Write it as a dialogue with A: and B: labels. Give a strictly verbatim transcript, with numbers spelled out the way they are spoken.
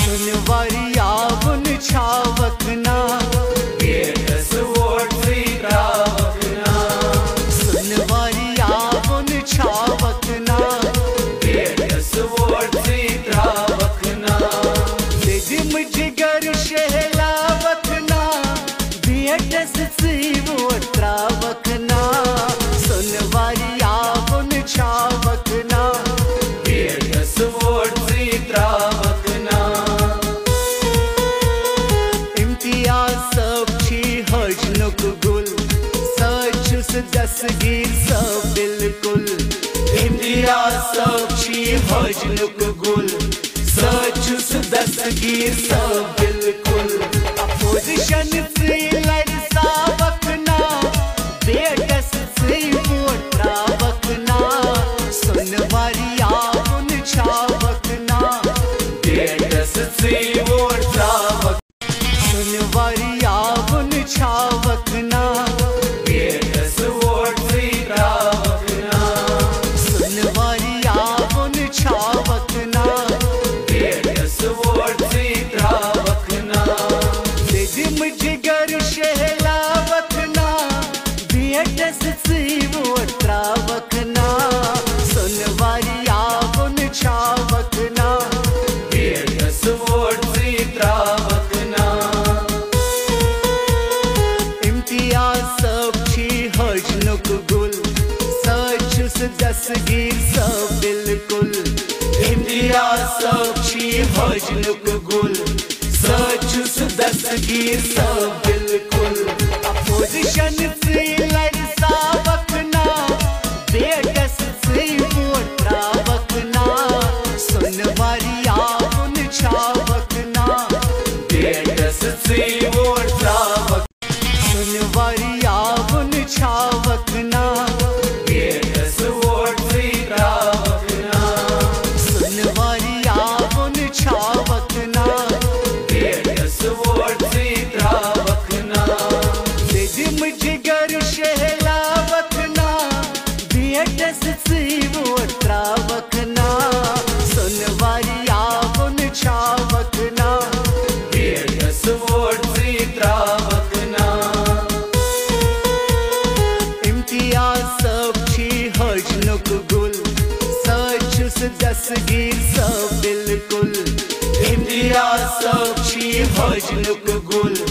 A: सुनवारिया बुन छावकना
B: बेटस वोट त्रावकना
A: सुनवारिया बुन छावकना
B: बेटस वोट त्रावकना
A: दिम जिगर शहलावकना बेटस वोट त्रावकना सुनवारिया बुन छावकना
B: बेटस वोट त्रावकना
A: इम्तियाज सब छी हजनुक गुल सचुस दस्तगीर सब बिल्कुल
B: इम्तियाज सब छी हजनुक गुल सचुस दस्तगीर सब बिल्कुल
A: अपोजिशन से लड़ सावकना बेटस से वोट त्रावकना सुनवारिया बुन छावकना
B: बेटस से वोट त्रावकना
A: सुनवारिया बुन छावकना
B: बेटस वोट त्रावकना
A: सुनवारिया बुन छावकना
B: बेटस वोट त्रावकना
A: दिम जिगर शहलावकना बेटस से वोट त्रावकना सुनवारिया बुन छावकना
B: बेटस वोट त्रावकना
A: इम्तियाज सब छी हजनुक गुल सचुस दस्तगीर सब बिल्कुल
B: इम्तियाज सब छी हजनुक गुल सचुस दस्तगीर सब बिल्कुल
A: अपोजिशन से लड़ सावकना बेटस से वोट त्रावकना सुनवारिया बुन छावकना
B: बेटस से वोट त्रावकना
A: सुनवारिया बुन छावकना
B: बेटस वोट त्रावकना
A: सुनवारिया बुन छावकना
B: बेटस वोट त्रावकना
A: दिम जिगर शहलावकना बेटस से वोट त्रावकना सुनवारिया बुन छावकना
B: बेटस वोट त्रावकना
A: इम्तियाज सब छी हजनुक गुल सचुस दस्तगीर सब बिल्कुल
B: इम्तियाज सब छी हजनुक गुल